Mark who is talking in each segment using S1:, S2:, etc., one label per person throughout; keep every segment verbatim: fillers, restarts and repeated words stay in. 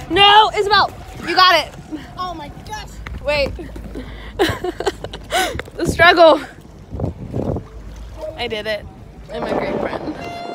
S1: No, Isabel, you got it.
S2: Oh my gosh.
S1: Wait. The struggle. I did it. I'm a great friend.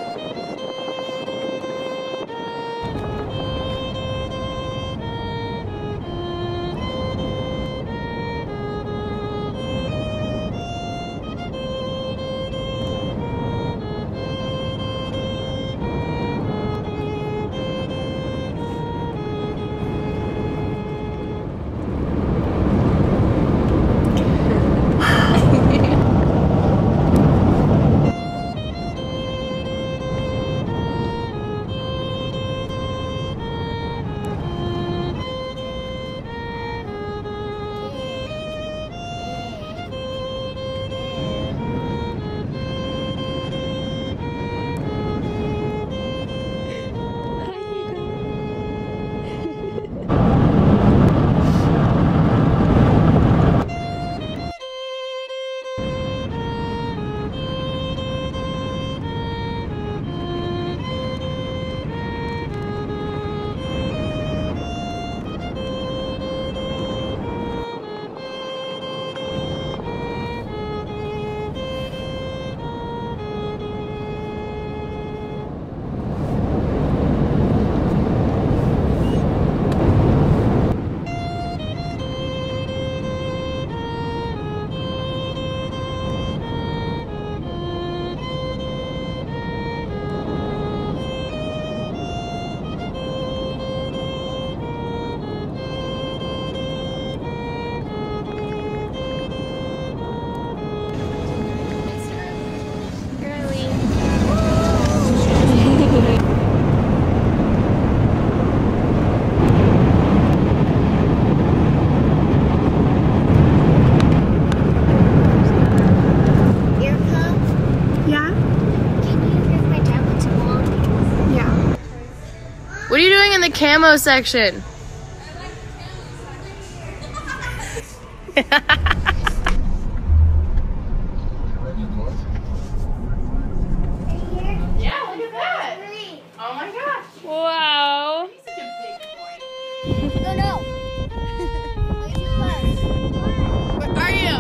S1: What are you doing in the camo section? Yeah, look at that. Oh my gosh. Wow. He's such a big boy.
S2: No, no. Look at your clothes.
S1: Where are you?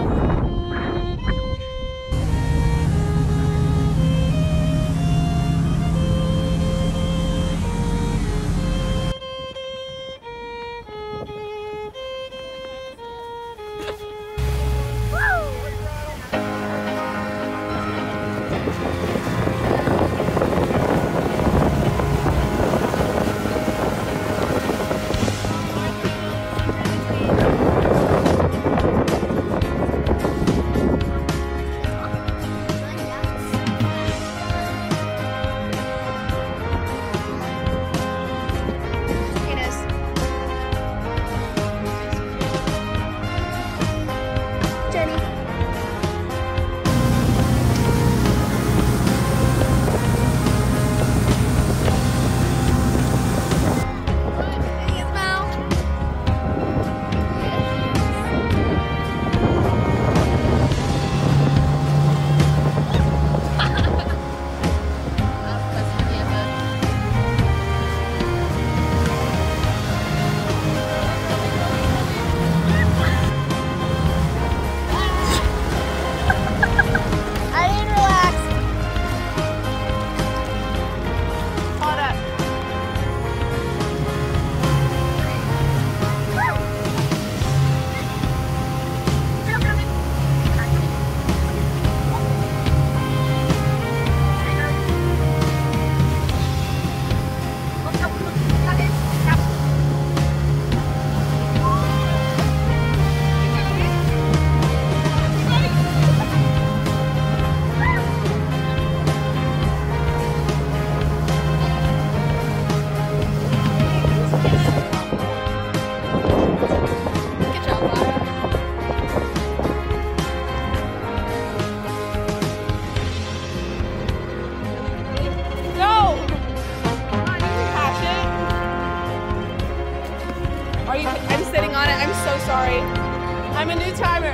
S1: Are you, I'm sitting on it. I'm so sorry. I'm a new timer.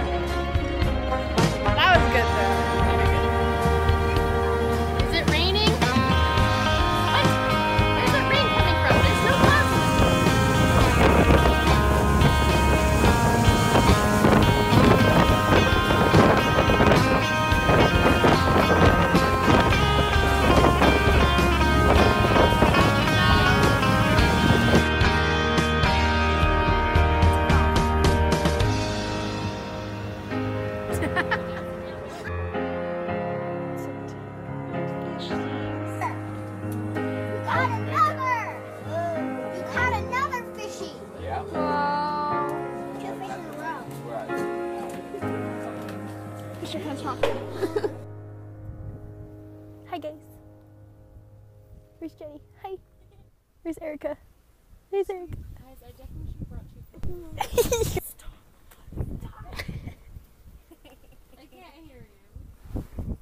S1: That was good though.
S2: Is it raining? What? Where's that rain coming from? There's no clouds.
S1: Where's Erica? Where's Erica?
S2: Guys, I definitely should have brought two photos. Stop. Stop. I can't hear you.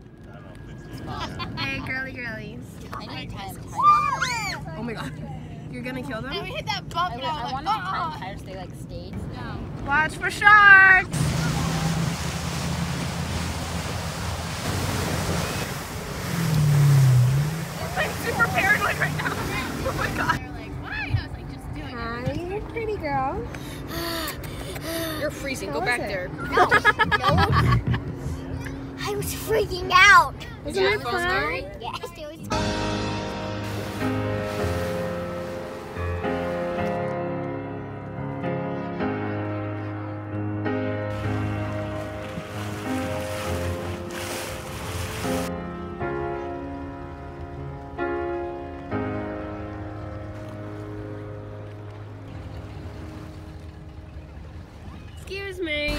S3: Hey, girly girlies.
S2: Anytime.
S3: Oh my god.
S1: You're gonna kill them?
S2: And we hit that bump
S3: I,
S2: and
S3: I,
S2: I was
S3: I
S2: like,
S3: want to
S2: oh.
S3: try to stay like stayed.
S2: No.
S1: Watch for sharks! I'm super paranoid right now. Oh my god.
S2: They're like, why? I was like, just do it.
S1: Hi, you're a pretty girl.
S3: You're freezing.
S1: How
S3: Go
S1: was
S3: back
S1: it?
S3: there.
S2: No, no. I was freaking out.
S1: Wasn't
S3: Yeah,
S1: it
S3: it was
S1: fun?
S3: scary.
S2: Yes, it was.
S1: Excuse me.